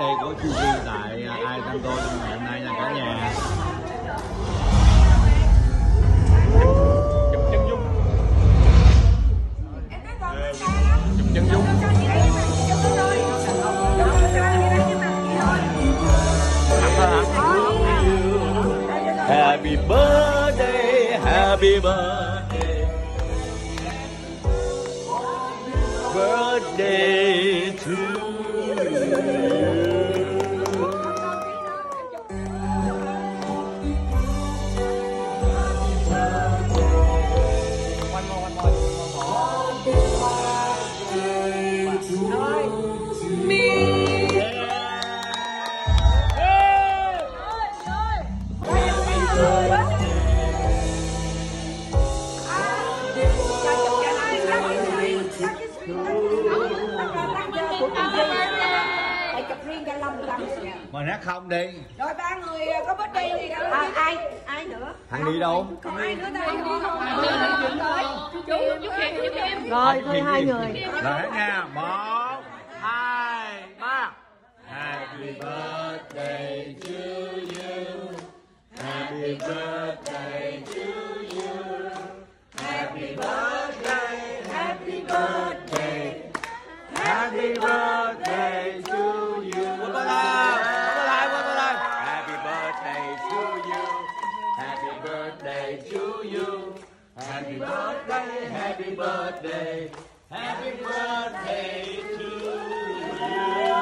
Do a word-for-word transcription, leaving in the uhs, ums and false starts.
birthday của Trizzie tại ai thăm cô trong ngày hôm nay nha cả nhà. Chụp chân dung. Chụp chân dung. Happy birthday, happy birthday, birthday to you. One more, one more, one more. Me. Mời hát không đi. Rồi ba người có bớt đi đi đâu? À, ai? Ai nữa? Hằng đi đâu? Còn ai nữa đây? Rồi thôi hai người. Rồi hát nha. Một, hai, ba. Happy birthday to you. Happy birthday to you. Happy birthday, happy birthday. Happy birthday to you. Một tay lại, một tay lại. Happy birthday to you. Happy birthday to you. Happy birthday, happy birthday. Happy birthday to you.